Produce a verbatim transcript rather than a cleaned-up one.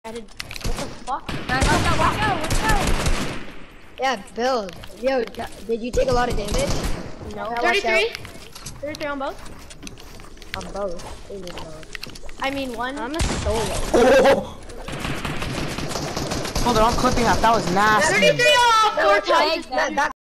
I did. What the fuck? Guys, watch out, watch out, watch out. Yeah, build. Yo, did you take a lot of damage? No. Yeah, watch thirty-three. out. thirty-three on both. On both. It is not. I mean one. I'm a solo. Oh. Hold on, I'm clipping that. That was nasty. thirty-three off. Four That, times. that, that